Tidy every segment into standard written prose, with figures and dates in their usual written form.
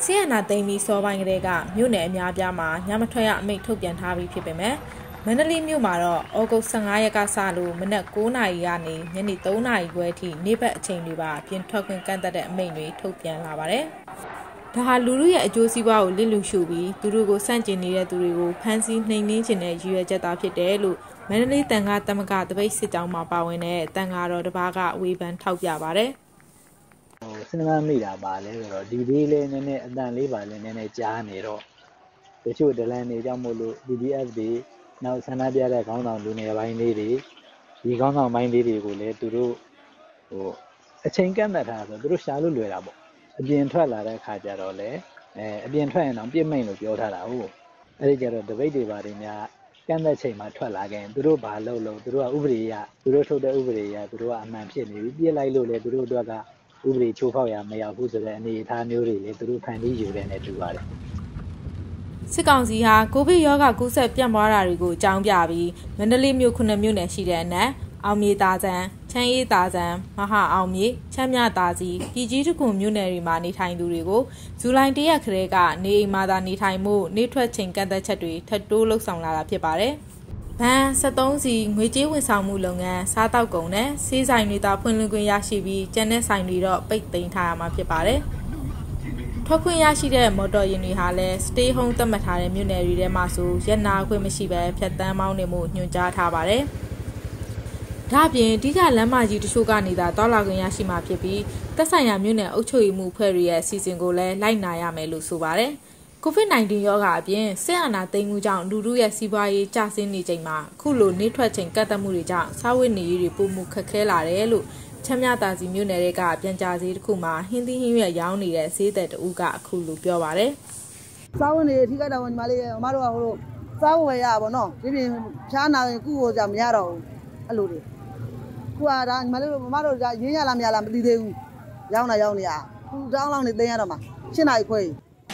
ဆီယနာသိမ်းပြီးစောပိုင်းကလေးကမြို့နယ်အများပြားမှာညမထွက်ရအမိန့်ထုတ်ပြန်ထားပြီးဖြစ်ပေမဲ့မန္တလေးမြို့မှာတော့ဩဂုတ်15ရက်ကစလို့မနက်9နာရီကနေညနေ3နာရီခွဲအထိနေ့ဘက်အချိန်တွေပါပြင်ထွက်ခွင့်ကန့်သတ်တဲ့အမိန့်တွေထုတ်ပြန်လာပါတယ်။ဒါဟာလူလူရဲ့အကျိုးစီးပွားကိုလစ်လူရှုပြီးသူတို့ကိုစန့်ကျင်နေတဲ့သူတွေကိုဖမ်းဆီးနှိမ်နင်းခြင်းနဲ့ရည်ရွယ်ချက်သားဖြစ်တယ်လို့မန္တလေးတန်ခါသမဂတပိတ်စစ်ကြောင်းမှာပါဝင်တဲ့တန်ခါတော်တစ်ပါးကဝေဖန်ထောက်ပြပါတယ်။စဉ်းစားမိတာပါလဲဆိုတော့ဒီလေးလေးနည်းနည်းအတန်လေးပါလဲနည်းနည်းကြားနေတော့တချို့ဒလန်တွေကြောင့်မို့လို့ PDF တွေနောက်ဆန္ဒပြတဲ့ခေါင်းဆောင်လူငယ်ပိုင်းလေးတွေဒီခေါင်းဆောင်ပိုင်းလေးတွေကိုလည်းသူတို့အချိန်ကန့်သတ်ထားဆိုသူတို့ရှာလို့လွယ်တာပေါ့အပြင်ထွက်လာတဲ့ခါကျတော့လေအပြင်ထွက်ရင်တော့ပြစ်မိန်လို့ပြောထားတာဟုတ်အဲ့ဒီကျတော့တပိတ်တွေပါတွေများကန့်သက်ချိန်မှာထွက်လာခဲ့ရင်သူတို့ဘာလုပ်လို့သူတို့ကဥပဒေရသူတို့ထုတ်တဲ့ဥပဒေရသူတို့ကအမှန်ဖြစ်နေပြီပြစ်လိုက်လို့လေသူတို့အတွက်ကဥပဒေချိုးဖောက်ရမရောက်ဘူးဆိုတဲ့အနေအထားမျိုးတွေလေသူတို့ဖန်တီးယူတဲ့နဲ့တူပါတယ်စစ်ကောင်စီဟာကိုဗစ်ရောဂါကူးစက်ပြန့်ပွားတာတွေကိုအကြောင်းပြပြီးမန္တလေးမြို့9မြို့နယ်ရှိတဲ့အနက်အောင်မြေတာဆန်ချမ်းအေးတာဆန်မဟာအောင်မြေချမ်းမြတာစီပြည်ကြီးတကွန်မြို့နယ်တွေမှာနေထိုင်သူတွေကိုဇူလိုင်1ရက်ခရဲကနေအိမ်မှာသာနေထိုင်မှုနေထွက်ချိန်ကန့်သက်ချက်တွေထပ်တိုးလှုပ်ဆောင်လာတာဖြစ်ပါတယ်။ဘဏ်73စီငွေကြေးဝန်ဆောင်မှုလုပ်ငန်းစားတောက်ကုန်နဲ့ဆေးဆိုင်တွေသာဖွင့်လှစ်ခွင့်ရရှိပြီးကျန်တဲ့ဆိုင်တွေတော့ပိတ်သိမ်းထားရမှာဖြစ်ပါတယ်။ထွက်ခွင့်ရရှိတဲ့မော်တော်ယာဉ်တွေဟာလည်း stay home သတ်မှတ်ထားတဲ့မြို့နယ်တွေထဲမှာဆိုရက်နာခွင့်မရှိဘဲဖြတ်တန်းမောင်းနေမှုညွှန်ကြားထားပါတယ်။ဒါ့အပြင်အဓိကလမ်းမကြီးတချို့ကနေသာတောက်လာခွင့်ရရှိမှာဖြစ်ပြီးသက်ဆိုင်ရာမြို့နယ်အုပ်ချုပ်ရေးမှုဖွဲ့တွေရဲ့အစီအစဉ်ကိုလည်းလိုက်နာရမယ်လို့ဆိုပါတယ်။ COVID-19 ရောဂါအပြင်စစ်အာဏာသိမ်းမှုကြောင့်လူထုရဲ့စီးပွားရေးကျဆင်းနေချိန်မှာအခုလိုနေထွက်ချိန်ကန့်သတ်မှုတွေကြောင့်စားဝတ်နေရေးတွေပိုမှုခက်ခဲလာတယ်လို့ချမ်းမြတာစီမြို့နယ်တွေကပြန်ကြားဈေးတစ်ခုမှာဟင်းသီးဟင်းရွက်ရောင်းနေတဲ့ဈေးသည်တဦးကအခုလိုပြောပါတယ်။စားဝတ်နေရေးထိခိုက်တာဝင်ညီမလေးအမတို့ကစားဝယ်ရပါတော့ဒီပြင်ဖျားနာရင်ကုကိုကြမရတော့ဘူးအဲ့လိုတွေခုကဒါညီမလေးမမတို့ရင်းရလားမရလားမသိသေးဘူးရောင်းနေရခုတောင်းလောင်းနေသိမ်းရတော့မှာ8နာရီခွဲ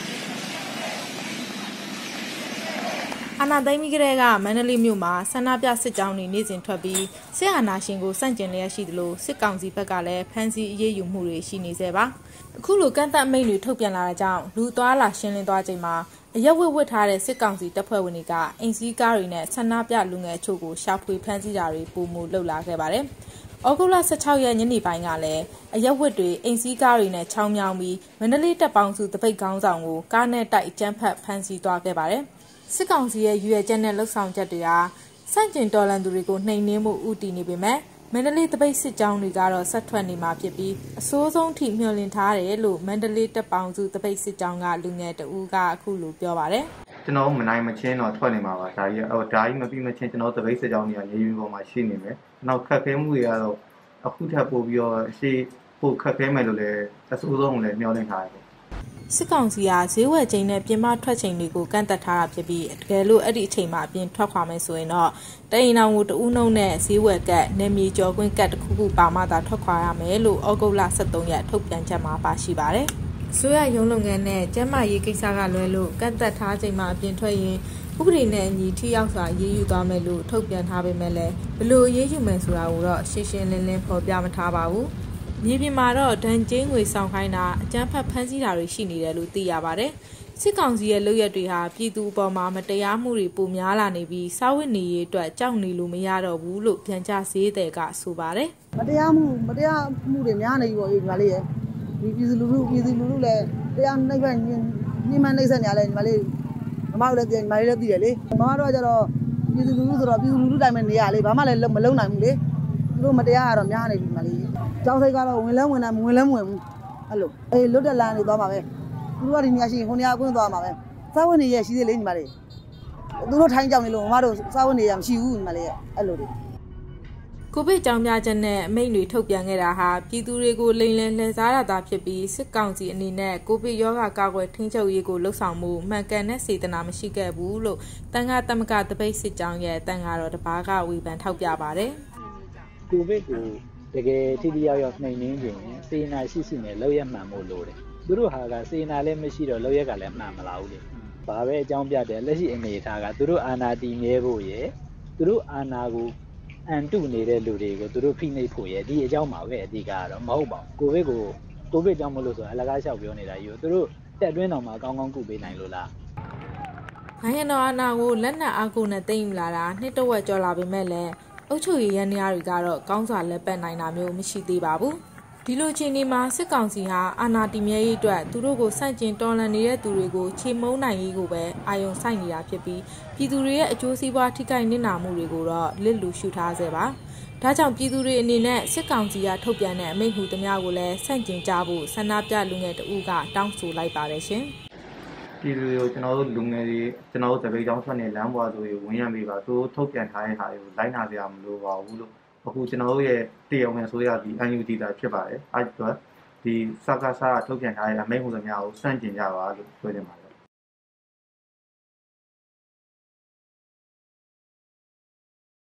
အာဏာသိမ်းပြီးကတည်းကမန္တလေးမြို့မှာဆန္ဒပြစစ်ကြောင်းတွေနေ့စဉ်ထွက်ပြီးစစ်အာဏာရှင်ကိုစန့်ကျင်လျက်ရှိသလိုစစ်ကောင်စီဘက်ကလည်းဖမ်းဆီးအရေးယူမှုတွေရှိနေသေးပါအခုလိုကန့်သတ်မိန့်တွေထုတ်ပြန်လာတဲ့ကြောင့်လူသွားလာရှင်းလင်းသွားချိန်မှာအရက်ဝတ်ထားတဲ့စစ်ကောင်စီတပ်ဖွဲ့ဝင်တွေကအိမ်စီးကားတွေနဲ့ဆန္ဒပြလူငယ်အချို့ကိုရှာဖွေဖမ်းဆီးတာတွေပုံမှုလုပ်လာခဲ့ပါတယ်။ဩဂုတ်လ16ရက်ညနေပိုင်းကလည်းအရက်ဝတ်တွေအိမ်စီးကားတွေနဲ့ချောင်းမြောင်းပြီးမန္တလေးတပ်ပေါင်းစုတပိတ်ခေါင်းဆောင်ကိုကားနဲ့တိုက်အကြမ်းဖက်ဖမ်းဆီးသွားခဲ့ပါတယ်။စစ်ကောင်စီရဲ့ရွေးချက်နဲ့လှုပ်ဆောင်ချက်တွေဟာစန့်ကျင်တော်လှန်သူတွေကိုနှိမ်နင်းမှုဥတီနေပေမဲ့မန္တလေးတပိတ်စစ်ကြောင်းတွေကတော့ဆက်ထွက်နေမှာဖြစ်ပြီးအဆိုးဆုံးထိမျှော်လင့်ထားတယ်လို့မန္တလေးတပ်ပေါင်းစုတပိတ်စစ်ကြောင်းကလူငယ်တဦးကအခုလိုပြောပါတယ်ကျွန်တော်မနိုင်မချင်းတော့ထွက်နေမှာပါဒါကြီးဒါကြီးမပြီးမချင်းကျွန်တော်တပိတ်စစ်ကြောင်းတွေကရေရင်ပေါ်မှာရှိနေမယ်နောက်ခက်ခဲမှုတွေကတော့အခုထပ်ပို့ပြီးတော့ရှေ့ပို့ခက်ခဲမယ်လို့လည်းအဆိုးဆုံးလည်းမျှော်လင့်ထားတယ်စစ်ကောင်စီကဈေးဝယ်ချိန်နဲ့ပြင်ပထွက်ချိန်တွေကိုကန့်သက်ထားတာဖြစ်ပြီးတကယ်လို့အဲ့ဒီအချိန်မှာအပြင်ထွက်ခွာမယ်ဆိုရင်တော့တအိမ်တော်ကိုတဦးနှုံနဲ့ဈေးဝယ်ကတ်နေမြေကျော်ကွင်းကတ်တစ်ခုခုပါမှသာထွက်ခွာရမယ်လို့ဩဂုတ်လ23ရက်ထုတ်ပြန်ချက်မှာပါရှိပါတယ်။ဆိုရရုံးလုပ်ငန်းနဲ့ကျန်းမာရေးကိစ္စကလွဲလို့ကန့်သက်ထားချိန်မှာအပြင်ထွက်ရင်ဥပဒေနဲ့အညီထိရောက်စွာရေးယူသွားမယ်လို့ထုတ်ပြန်ထားပေမဲ့လည်းဘလို့ရေးယူမယ်ဆိုတာကိုတော့ရှင်းရှင်းလင်းလင်းဖော်ပြမထားပါဘူး။မြေပြင်မှာတော့ဒဏ်ကြေးငွေဆောင်ခိုင်းတာအကြမ်းဖက်ဖမ်းဆီးတာတွေရှိနေတယ်လို့သိရပါတယ်။စစ်ကောင်စီရဲ့လုပ်ရက်တွေဟာပြည်သူအပေါ်မှာမတရားမှုတွေပိုများလာနေပြီးစားဝတ်နေရေးအတွက်ကြောက်နေလို့မရတော့ဘူးလို့ပြန်ကြားဈေးတွေကဆိုပါတယ်။မတရားမှုတွေများနေပြီပေါ့ဒီမှာလေးရဲ့ဒီပြည်သူလူထုလည်းတရားနှိပ်ဖက်ညှိမှန်းနှိပ်ဆက်နေရလဲညီမလေးမမတို့လည်းညီမလေးလည်းသိတယ်လေမမတို့ကကျတော့ပြည်သူလူထုဆိုတော့ပြည်သူလူထုတိုင်းပဲနေရလေဘာမှလည်းမလုံနိုင်ဘူးလေသူတို့မတရားကတော့များနေပြီညီမလေးကျောင်းစိတ်ကတော့ဝင်လဲဝင်တယ်မဝင်လဲမဝင်ဘူးအဲ့လိုလွတ်တဲ့လမ်းတွေသွားမှာပဲသူတို့ကဒီနေရာရှိရင်ဟိုနေရာကွင်းသွားမှာပဲစားဝတ်နေရရှိသေးလေညီမလေးသူတို့ထိုင်းကြောင်နေလို့မမတို့စားဝတ်နေရမရှိဘူးညီမလေးအဲ့လိုတွေကိုဗစ်ကြောင့်ပြချက်နဲ့အမိန့်တွေထုတ်ပြန်ခဲ့တာဟာပြည်သူတွေကိုလိမ်လည်လှည့်စားတာဖြစ်ပြီးစစ်ကောင်စီအနေနဲ့ကိုဗစ်ရောဂါကာကွယ်ထိန်းချုပ်ရေးကိုလှုံ့ဆော်မှုမှန်ကန်တဲ့စေတနာမရှိခဲ့ဘူးလို့တန်ခါသမဂတပိတ်စစ်ကြောင်းရဲ့တန်ခါတော်တစ်ပါးကဝေဖန်ထောက်ပြပါတယ်ကိုဗစ်ကိုတကယ်ထိထိရောက်နှိမ်နင်းခြင်းစေနာရှိနဲ့လောက်ရမှန်ဖို့လိုတယ်သူတို့ဟာကစေနာလည်းမရှိတော့လောက်ရကလည်းမှန်မလာဘူးလေဘာပဲအကြောင်းပြတယ်လက်ရှိအနေအထားကသူတို့အာဏာတည်မြဲဖို့ရယ်သူတို့အာဏာကိုအန်တုနေတဲ့လူတွေကိုသူတို့ဖိနှိပ်ဖို့ရယ်ဒီအကြောင်းမှာပဲအဓိကကတော့မဟုတ်ပါဘူးကိုဗစ်ကြောင့်မလို့ဆိုအလကားလျှောက်ပြောနေတာယူသူတို့တက်တွင်းတော်မှာကောင်းကောင်းကုပေးနိုင်လို့လားနိုင်ငံတော်အာဏာကိုလက်နက်အားကိုနဲ့သိမ်းယူလာတာနှစ်တဝက်ကျော်လာပေမဲ့လည်းအုပ်ချုပ်ရေးရန်ရာတွေကတော့ကောင်းစွာလက်ပတ်နိုင်တာမျိုးမရှိသေးပါဘူးဒီလိုချိန်ဒီမှာစစ်ကောင်စီဟာအာဏာတည်မြဲရေးအတွက်သူတို့ကိုစန့်ကျင်တော်လှန်နေတဲ့သူတွေကိုချေမှုန်းနိုင်ရေးကိုပဲအာရုံစိုက်နေတာဖြစ်ပြီးပြည်သူတွေရဲ့အကျိုးစီးပွားထိခိုက်နစ်နာမှုတွေကိုတော့လစ်လူရှုထားစေပါဒါကြောင့်ပြည်သူတွေအနေနဲ့စစ်ကောင်စီကထုတ်ပြန်တဲ့အမိန့်ဟူသမျှကိုလည်းဆန့်ကျင်ကြဖို့ဆန္ဒပြလူငယ်တအုပ်ကတောင်းဆိုလိုက်ပါတယ်ရှင်ပြည်သူတွေကိုကျွန်တော်တို့လူငယ်တွေကျွန်တော်တို့တပိတ်တောင်းဆွနေလမ်းပေါ်သူတွေဝင်ရပေးပါသူတို့ထုတ်ပြန်ထားတဲ့ဟာတွေကိုလိုက်နာကြရမလို့ပါဘူးလို့အခုကျွန်တော်တို့ရဲ့တရားဝင်ဆိုရသည် UNG တာဖြစ်ပါတယ်အဲ့တော့ဒီစကားစားထုတ်ပြန်ထားတဲ့အမိန့်ဟူသမျှကိုစန့်ကျင်ကြပါလို့ပြောချင်ပါတယ်